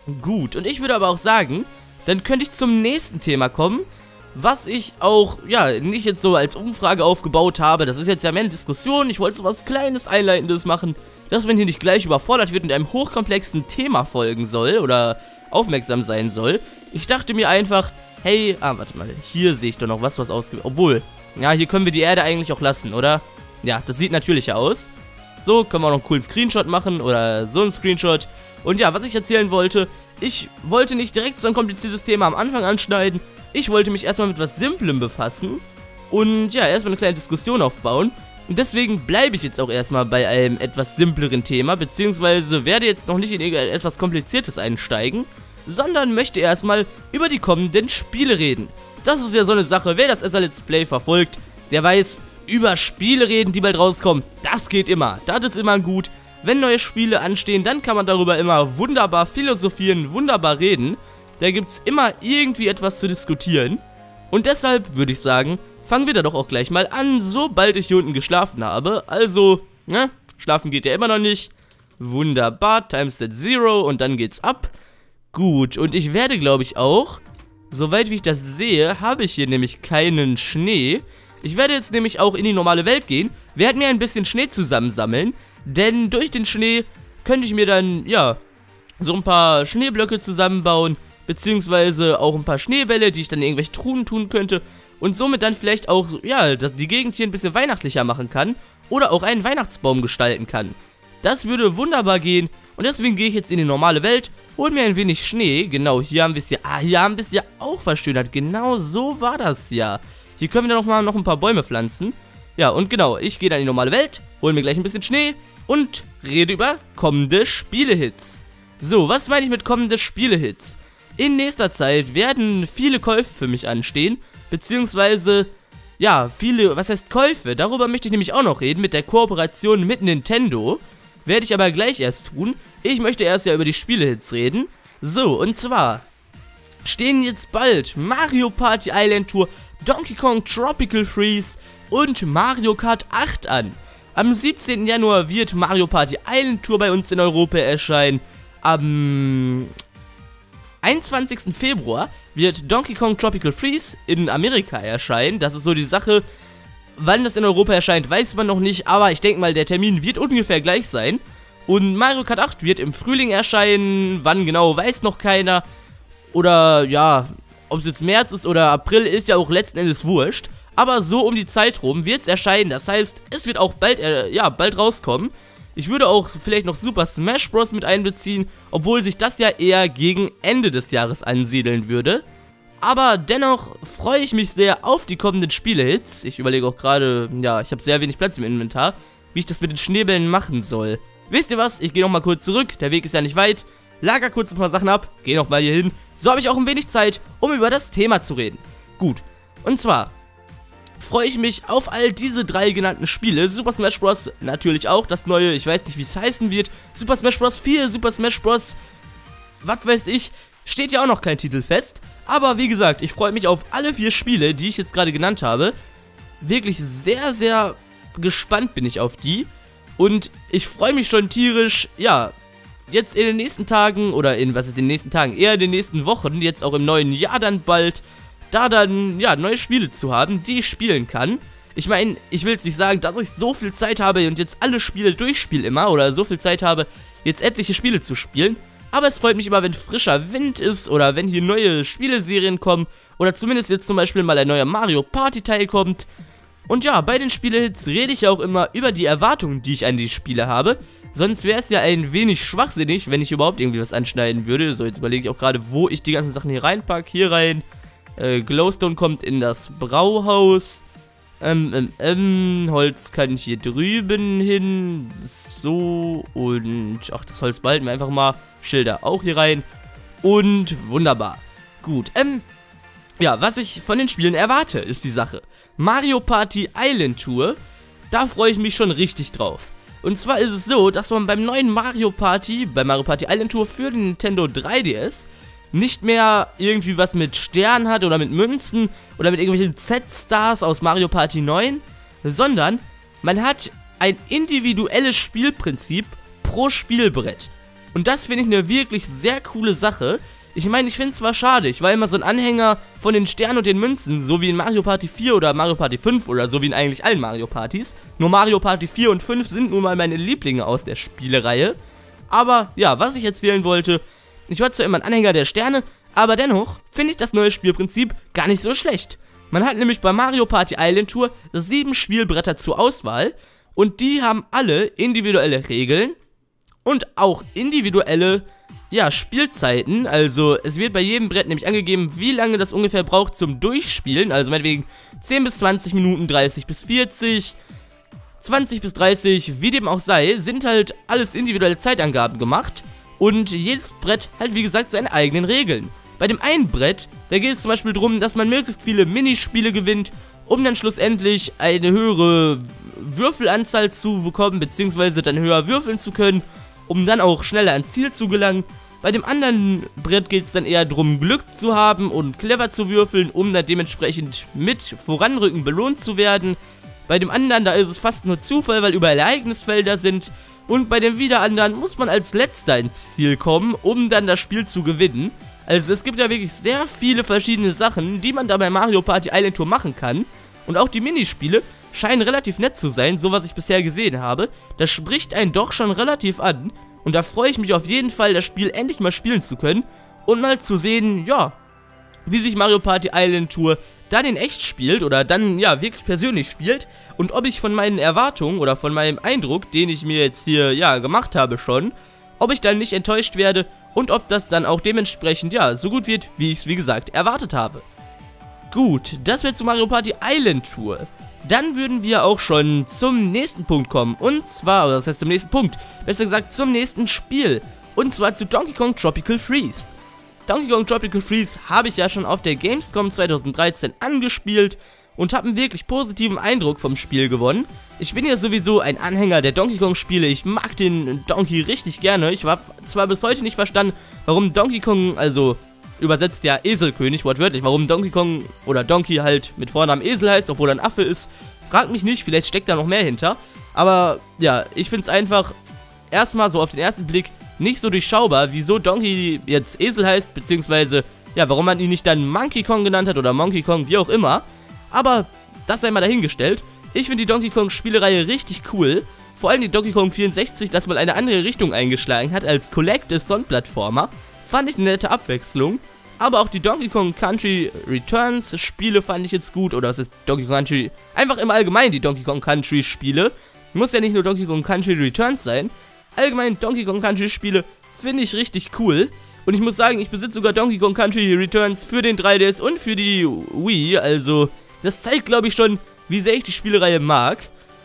Gut, und ich würde aber auch sagen, dann könnte ich zum nächsten Thema kommen, was ich auch, ja, nicht jetzt so als Umfrage aufgebaut habe. Das ist jetzt ja mehr eine Diskussion. Ich wollte so was Kleines, Einleitendes machen, dass man hier nicht gleich überfordert wird und einem hochkomplexen Thema folgen soll oder aufmerksam sein soll. Ich dachte mir einfach, hey, warte mal, hier sehe ich doch noch was ausgewählt. Obwohl, ja, hier können wir die Erde eigentlich auch lassen, oder? Ja, das sieht natürlicher aus. So, können wir auch noch einen coolen Screenshot machen oder so einen Screenshot. Und ja, was ich erzählen wollte, ich wollte nicht direkt so ein kompliziertes Thema am Anfang anschneiden. Ich wollte mich erstmal mit was Simplem befassen und ja, erstmal eine kleine Diskussion aufbauen. Und deswegen bleibe ich jetzt auch erstmal bei einem etwas simpleren Thema, beziehungsweise werde jetzt noch nicht in etwas Kompliziertes einsteigen, sondern möchte erstmal über die kommenden Spiele reden. Das ist ja so eine Sache, wer das SR Let's Play verfolgt, der weiß, über Spiele reden, die bald rauskommen, das geht immer, das ist immer gut. Wenn neue Spiele anstehen, dann kann man darüber immer wunderbar philosophieren, wunderbar reden. Da gibt es immer irgendwie etwas zu diskutieren. Und deshalb würde ich sagen, fangen wir da doch auch gleich mal an, sobald ich hier unten geschlafen habe. Also, ne, schlafen geht ja immer noch nicht. Wunderbar, Timeset 0 und dann geht's ab. Gut, und ich werde, glaube ich, auch, soweit wie ich das sehe, habe ich hier nämlich keinen Schnee. Ich werde jetzt nämlich auch in die normale Welt gehen, werde mir ein bisschen Schnee zusammensammeln, denn durch den Schnee könnte ich mir dann, ja, so ein paar Schneeblöcke zusammenbauen, beziehungsweise auch ein paar Schneebälle, die ich dann in irgendwelche Truhen tun könnte und somit dann vielleicht auch, ja, die Gegend hier ein bisschen weihnachtlicher machen kann oder auch einen Weihnachtsbaum gestalten kann. Das würde wunderbar gehen und deswegen gehe ich jetzt in die normale Welt, hole mir ein wenig Schnee. Genau, hier haben wir es ja, hier haben wir es ja auch verschönert. Genau so war das ja. Hier können wir dann noch ein paar Bäume pflanzen. Ja, und genau, ich gehe dann in die normale Welt, hole mir gleich ein bisschen Schnee und rede über kommende Spielehits. So, was meine ich mit kommende Spielehits? In nächster Zeit werden viele Käufe für mich anstehen, beziehungsweise, ja, viele, was heißt Käufe? Darüber möchte ich nämlich auch noch reden, mit der Kooperation mit Nintendo. Werde ich aber gleich erst tun. Ich möchte erst ja über die Spielehits reden. So, und zwar stehen jetzt bald Mario Party Island Tour, Donkey Kong Tropical Freeze und Mario Kart 8 an. Am 17. Januar wird Mario Party Island Tour bei uns in Europa erscheinen. Am 21. Februar wird Donkey Kong Tropical Freeze in Amerika erscheinen. Das ist so die Sache. Wann das in Europa erscheint, weiß man noch nicht, aber ich denke mal, der Termin wird ungefähr gleich sein. Und Mario Kart 8 wird im Frühling erscheinen. Wann genau, weiß noch keiner. Oder ja, ob es jetzt März ist oder April, ist ja auch letzten Endes wurscht. Aber so um die Zeit rum wird es erscheinen. Das heißt, es wird auch bald, bald rauskommen. Ich würde auch vielleicht noch Super Smash Bros. Mit einbeziehen, obwohl sich das ja eher gegen Ende des Jahres ansiedeln würde. Aber dennoch freue ich mich sehr auf die kommenden Spielehits. Ich überlege auch gerade, ja, ich habe sehr wenig Platz im Inventar, wie ich das mit den Schneebällen machen soll. Wisst ihr was? Ich gehe nochmal kurz zurück, der Weg ist ja nicht weit. Lager kurz ein paar Sachen ab, gehe nochmal hier hin. So habe ich auch ein wenig Zeit, um über das Thema zu reden. Gut, und zwar freue ich mich auf all diese 3 genannten Spiele. Super Smash Bros. Natürlich auch, das neue, ich weiß nicht, wie es heißen wird. Super Smash Bros. 4, Super Smash Bros. Was weiß ich, steht ja auch noch kein Titel fest. Aber wie gesagt, ich freue mich auf alle 4 Spiele, die ich jetzt gerade genannt habe. Wirklich sehr, sehr gespannt bin ich auf die. Und ich freue mich schon tierisch, ja, jetzt in den nächsten Tagen, oder in den nächsten Tagen, eher in den nächsten Wochen, jetzt auch im neuen Jahr dann bald, da dann, ja, neue Spiele zu haben, die ich spielen kann. Ich meine, ich will jetzt nicht sagen, dass ich so viel Zeit habe und jetzt alle Spiele durchspiele immer, oder so viel Zeit habe, jetzt etliche Spiele zu spielen. Aber es freut mich immer, wenn frischer Wind ist, oder wenn hier neue Spieleserien kommen, oder zumindest jetzt zum Beispiel mal ein neuer Mario Party Teil kommt. Und ja, bei den Spielehits rede ich ja auch immer über die Erwartungen, die ich an die Spiele habe. Sonst wäre es ja ein wenig schwachsinnig, wenn ich überhaupt irgendwie was anschneiden würde. So, jetzt überlege ich auch gerade, wo ich die ganzen Sachen hier reinpacke. Hier rein. Glowstone kommt in das Brauhaus. Holz kann ich hier drüben hin. So, und ach, das Holz behalten wir einfach mal. Schilder auch hier rein. Und wunderbar. Gut, ja, was ich von den Spielen erwarte, ist die Sache. Mario Party Island Tour, da freue ich mich schon richtig drauf. Und zwar ist es so, dass man beim neuen Mario Party Island Tour für den Nintendo 3DS nicht mehr irgendwie was mit Sternen hat oder mit Münzen oder mit irgendwelchen Z-Stars aus Mario Party 9, sondern man hat ein individuelles Spielprinzip pro Spielbrett. Und das finde ich eine wirklich sehr coole Sache. Ich meine, ich finde es zwar schade, ich war immer so ein Anhänger von den Sternen und den Münzen, so wie in Mario Party 4 oder Mario Party 5 oder so wie in eigentlich allen Mario Partys. Nur Mario Party 4 und 5 sind nun mal meine Lieblinge aus der Spielereihe. Aber ja, was ich erzählen wollte, ich war zwar immer ein Anhänger der Sterne, aber dennoch finde ich das neue Spielprinzip gar nicht so schlecht. Man hat nämlich bei Mario Party Island Tour 7 Spielbretter zur Auswahl und die haben alle individuelle Regeln und auch individuelle Spielzeiten. Also es wird bei jedem Brett nämlich angegeben, wie lange das ungefähr braucht zum Durchspielen. Also meinetwegen 10 bis 20 Minuten, 30 bis 40, 20 bis 30, wie dem auch sei, sind halt alles individuelle Zeitangaben gemacht. Und jedes Brett hat wie gesagt seine eigenen Regeln. Bei dem einen Brett, da geht es zum Beispiel darum, dass man möglichst viele Minispiele gewinnt, um dann schlussendlich eine höhere Würfelanzahl zu bekommen, beziehungsweise dann höher würfeln zu können, um dann auch schneller ans Ziel zu gelangen. Bei dem anderen Brett geht es dann eher darum, Glück zu haben und clever zu würfeln, um dann dementsprechend mit Voranrücken belohnt zu werden. Bei dem anderen, da ist es fast nur Zufall, weil überall Ereignisfelder sind. Und bei dem wieder anderen muss man als Letzter ins Ziel kommen, um dann das Spiel zu gewinnen. Also es gibt ja wirklich sehr viele verschiedene Sachen, die man da bei Mario Party Island Tour machen kann. Und auch die Minispiele scheinen relativ nett zu sein, so was ich bisher gesehen habe. Das spricht einen doch schon relativ an. Und da freue ich mich auf jeden Fall, das Spiel endlich mal spielen zu können. Und mal zu sehen, ja, wie sich Mario Party Island Tour dann in echt spielt. Oder dann, ja, wirklich persönlich spielt. Und ob ich von meinen Erwartungen oder von meinem Eindruck, den ich mir jetzt hier, ja, gemacht habe schon, ob ich dann nicht enttäuscht werde. Und ob das dann auch dementsprechend, ja, so gut wird, wie ich es, wie gesagt, erwartet habe. Gut, das wäre zu Mario Party Island Tour. Dann würden wir auch schon zum nächsten Punkt kommen. Und zwar, oder das heißt zum nächsten Punkt, besser gesagt zum nächsten Spiel. Und zwar zu Donkey Kong Tropical Freeze. Donkey Kong Tropical Freeze habe ich ja schon auf der Gamescom 2013 angespielt und habe einen wirklich positiven Eindruck vom Spiel gewonnen. Ich bin ja sowieso ein Anhänger der Donkey Kong Spiele, ich mag den Donkey richtig gerne. Ich habe zwar bis heute nicht verstanden, warum Donkey Kong, also übersetzt ja Eselkönig, wortwörtlich, warum Donkey Kong oder Donkey halt mit Vornamen Esel heißt, obwohl er ein Affe ist. Fragt mich nicht, vielleicht steckt da noch mehr hinter. Aber ja, ich finde es einfach erstmal so auf den ersten Blick nicht so durchschaubar, wieso Donkey jetzt Esel heißt, beziehungsweise, ja, warum man ihn nicht dann Monkey Kong genannt hat oder Monkey Kong, wie auch immer. Aber das sei mal dahingestellt. Ich finde die Donkey Kong Spielereihe richtig cool. Vor allem die Donkey Kong 64, dass man eine andere Richtung eingeschlagen hat als Collective Son-Plattformer. Fand ich eine nette Abwechslung. Aber auch die Donkey Kong Country Returns Spiele fand ich jetzt gut. Oder was ist Donkey Kong Country? Einfach im Allgemeinen die Donkey Kong Country Spiele. Muss ja nicht nur Donkey Kong Country Returns sein. Allgemein Donkey Kong Country Spiele finde ich richtig cool. Und ich muss sagen, ich besitze sogar Donkey Kong Country Returns für den 3DS und für die Wii. Also das zeigt, glaube ich, schon, wie sehr ich die Spielereihe mag.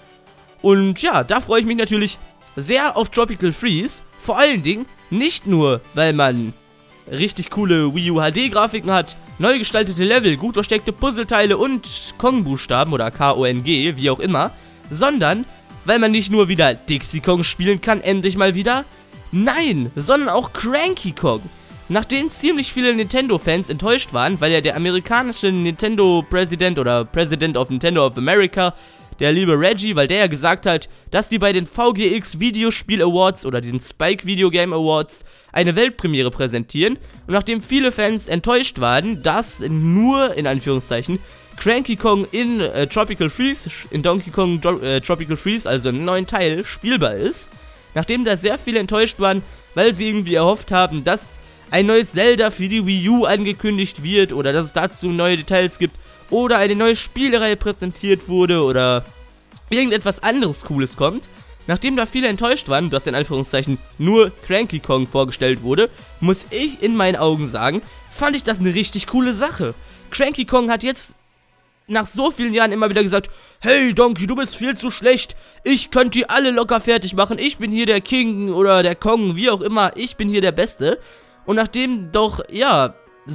Und ja, da freue ich mich natürlich sehr auf Tropical Freeze. Vor allen Dingen nicht nur, weil man richtig coole Wii U HD-Grafiken hat, neu gestaltete Level, gut versteckte Puzzleteile und Kong-Buchstaben oder K-O-N-G, wie auch immer, sondern weil man nicht nur wieder Dixie Kong spielen kann, endlich mal wieder, nein, sondern auch Cranky Kong. Nachdem ziemlich viele Nintendo-Fans enttäuscht waren, weil ja der amerikanische Nintendo-Präsident oder President of Nintendo of America, der liebe Reggie, weil der ja gesagt hat, dass die bei den VGX Videospiel Awards oder den Spike Video Game Awards eine Weltpremiere präsentieren. Und nachdem viele Fans enttäuscht waren, dass nur, in Anführungszeichen, Cranky Kong in Tropical Freeze, in Donkey Kong Tropical Freeze, also einen neuen Teil, spielbar ist. Nachdem da sehr viele enttäuscht waren, weil sie irgendwie erhofft haben, dass ein neues Zelda für die Wii U angekündigt wird oder dass es dazu neue Details gibt oder eine neue Spielereihe präsentiert wurde oder irgendetwas anderes Cooles kommt. Nachdem da viele enttäuscht waren, dass in Anführungszeichen nur Cranky Kong vorgestellt wurde, muss ich in meinen Augen sagen, fand ich das eine richtig coole Sache. Cranky Kong hat jetzt nach so vielen Jahren immer wieder gesagt, hey Donkey, du bist viel zu schlecht, ich könnte die alle locker fertig machen, ich bin hier der King oder der Kong, wie auch immer, ich bin hier der Beste. Und nachdem doch, ja,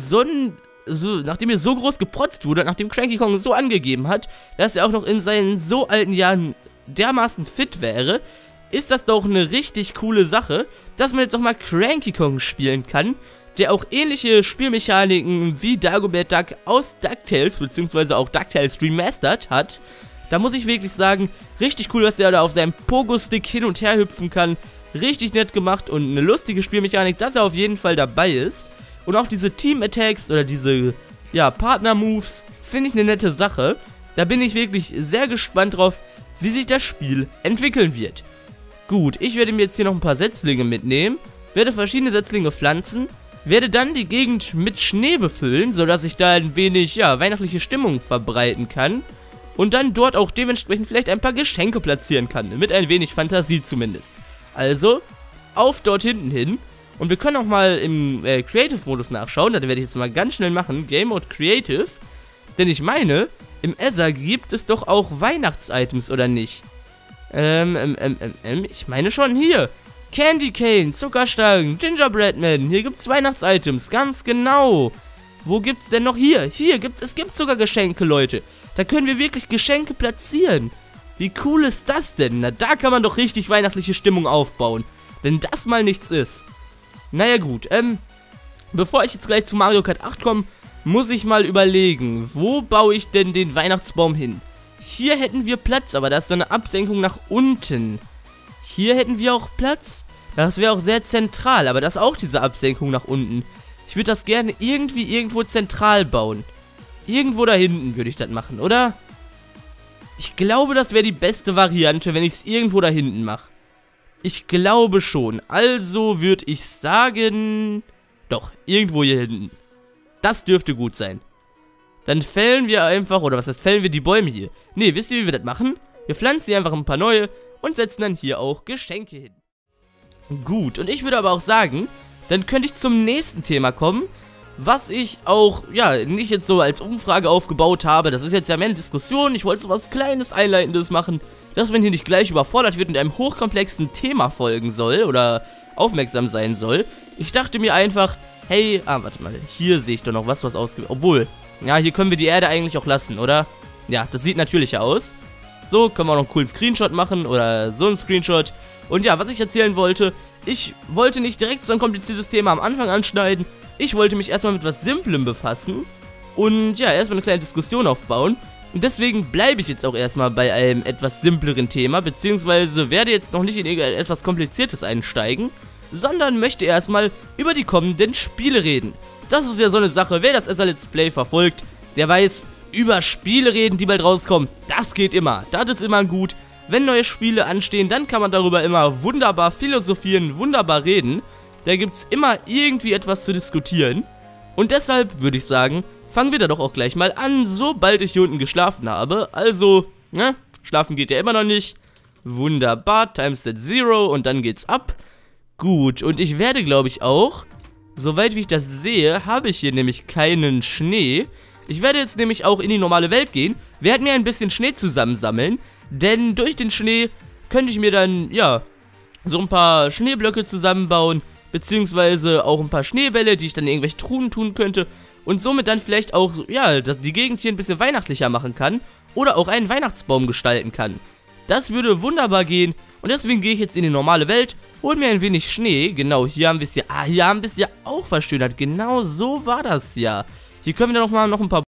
nachdem er so groß geprotzt wurde, nachdem Cranky Kong so angegeben hat, dass er auch noch in seinen so alten Jahren dermaßen fit wäre, ist das doch eine richtig coole Sache, dass man jetzt auch mal Cranky Kong spielen kann, der auch ähnliche Spielmechaniken wie Dagobert Duck aus DuckTales, beziehungsweise auch DuckTales Remastered hat. Da muss ich wirklich sagen, richtig cool, dass der da auf seinem Pogo-Stick hin und her hüpfen kann, richtig nett gemacht und eine lustige Spielmechanik, dass er auf jeden Fall dabei ist. Und auch diese Team-Attacks oder diese, ja, Partner-Moves finde ich eine nette Sache. Da bin ich wirklich sehr gespannt drauf, wie sich das Spiel entwickeln wird. Gut, ich werde mir jetzt hier noch ein paar Setzlinge mitnehmen, werde verschiedene Setzlinge pflanzen, werde dann die Gegend mit Schnee befüllen, sodass ich da ein wenig, ja, weihnachtliche Stimmung verbreiten kann. Und dann dort auch dementsprechend vielleicht ein paar Geschenke platzieren kann, mit ein wenig Fantasie zumindest. Also, auf dort hinten hin. Und wir können auch mal im Creative-Modus nachschauen, das werde ich jetzt mal ganz schnell machen, Game Mode Creative. Denn ich meine, im Ether gibt es doch auch Weihnachts-Items, oder nicht? Ich meine schon hier. Candy Cane, Zuckerstangen, Gingerbread Man, hier gibt's Weihnachts-Items, ganz genau. Wo gibt's denn noch hier? Es gibt sogar Geschenke, Leute. Da können wir wirklich Geschenke platzieren. Wie cool ist das denn? Na, da kann man doch richtig weihnachtliche Stimmung aufbauen. Wenn das mal nichts ist. Naja gut, bevor ich jetzt gleich zu Mario Kart 8 komme, muss ich mal überlegen, wo baue ich denn den Weihnachtsbaum hin? Hier hätten wir Platz, aber da ist so eine Absenkung nach unten. Hier hätten wir auch Platz. Das wäre auch sehr zentral, aber das ist auch diese Absenkung nach unten. Ich würde das gerne irgendwo zentral bauen. Irgendwo da hinten würde ich das machen, oder? Ich glaube, das wäre die beste Variante, wenn ich es irgendwo da hinten mache. Ich glaube schon. Also würde ich sagen... Doch, irgendwo hier hinten. Das dürfte gut sein. Dann fällen wir einfach... Oder was heißt, fällen wir die Bäume hier? Ne, wisst ihr, wie wir das machen? Wir pflanzen hier einfach ein paar neue und setzen dann hier auch Geschenke hin. Gut, und ich würde aber auch sagen, dann könnte ich zum nächsten Thema kommen, was ich auch, ja, nicht jetzt so als Umfrage aufgebaut habe. Das ist jetzt ja mehr eine Diskussion. Ich wollte so was Kleines, Einleitendes machen, dass man hier nicht gleich überfordert wird und einem hochkomplexen Thema folgen soll oder aufmerksam sein soll. Ich dachte mir einfach, hey, warte mal, hier sehe ich doch noch was ausgewählt. Obwohl, ja, hier können wir die Erde eigentlich auch lassen, oder? Ja, das sieht natürlicher aus. So, können wir auch noch einen coolen Screenshot machen oder so einen Screenshot. Und ja, was ich erzählen wollte, ich wollte nicht direkt so ein kompliziertes Thema am Anfang anschneiden. Ich wollte mich erstmal mit was Simplem befassen und ja, erstmal eine kleine Diskussion aufbauen. Und deswegen bleibe ich jetzt auch erstmal bei einem etwas simpleren Thema, beziehungsweise werde jetzt noch nicht in etwas Kompliziertes einsteigen, sondern möchte erstmal über die kommenden Spiele reden. Das ist ja so eine Sache, wer das Ether Let's Play verfolgt, der weiß, über Spiele reden, die bald rauskommen, das geht immer, das ist immer gut. Wenn neue Spiele anstehen, dann kann man darüber immer wunderbar philosophieren, wunderbar reden. Da gibt es immer irgendwie etwas zu diskutieren. Und deshalb würde ich sagen, fangen wir da doch auch gleich mal an, sobald ich hier unten geschlafen habe. Also, ne, schlafen geht ja immer noch nicht. Wunderbar, Timeset 0 und dann geht's ab. Gut, und ich werde, glaube ich, auch, soweit wie ich das sehe, habe ich hier nämlich keinen Schnee. Ich werde jetzt nämlich auch in die normale Welt gehen, werde mir ein bisschen Schnee zusammensammeln, denn durch den Schnee könnte ich mir dann, ja, so ein paar Schneeblöcke zusammenbauen, beziehungsweise auch ein paar Schneebälle, die ich dann in irgendwelche Truhen tun könnte und somit dann vielleicht auch, ja, die Gegend hier ein bisschen weihnachtlicher machen kann oder auch einen Weihnachtsbaum gestalten kann. Das würde wunderbar gehen und deswegen gehe ich jetzt in die normale Welt, hole mir ein wenig Schnee. Genau, hier haben wir es ja, hier haben wir es ja auch verschönert. Genau so war das ja. Hier können wir dann noch ein paar